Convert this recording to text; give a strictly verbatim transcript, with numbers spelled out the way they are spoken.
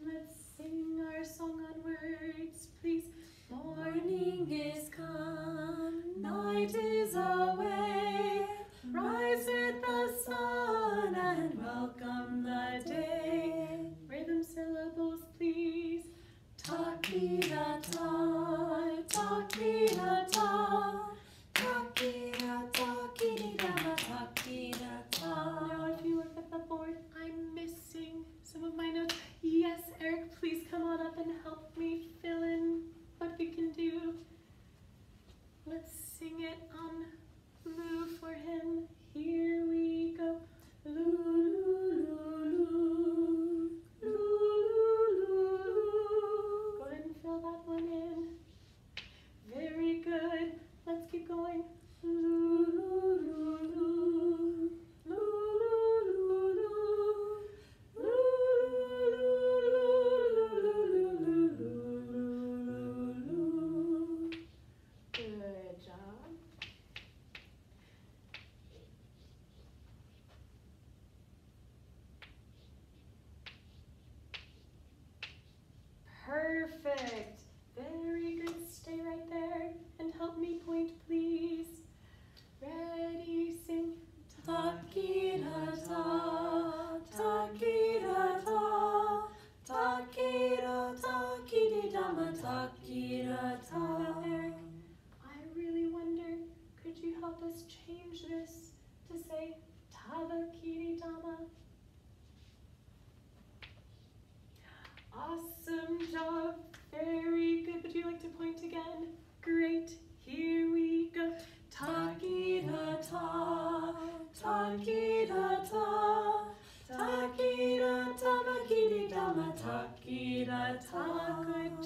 Let's sing our song on words, please. Morning is come, night is away. Rise with the sun and welcome the day. Rhythm syllables, please. Ta-ki-da-ta, ta-ki-da-ta, ta-ki-da-ta, ki-di-da-ma, ta-ki-da-ta. Now if you look at the board, I'm missing some of my notes. Yes, Eric, please come on up and help me fill in what we can do. Let's sing it on Lou for him. Here we go. Lou, Lou, Lou, Lou, Lou, Lou. Go ahead and fill that one in. Very good. Let's keep going. Lou, Lou, Lou, Lou. Lou, Lou, Lou, Lou. Good job. Perfect. Very good. Stay right there and help me point, please. Ready, sing. Ta-ki-da-ta, ta-ki-da-ta, ta-ki-da-ta, ki-di-da-ma, ta-ki-da-ta. Eric, I really wonder, could you help us change this to say ta-da-ki-di-da-ma? Awesome job. Very good. Would you like to point again? Great. Here we go. Ta-ki-da-ta, ta-ki-da-ta, ta-ki-da-ta, ki-di-da-ma, ta-ki-da-ta. Good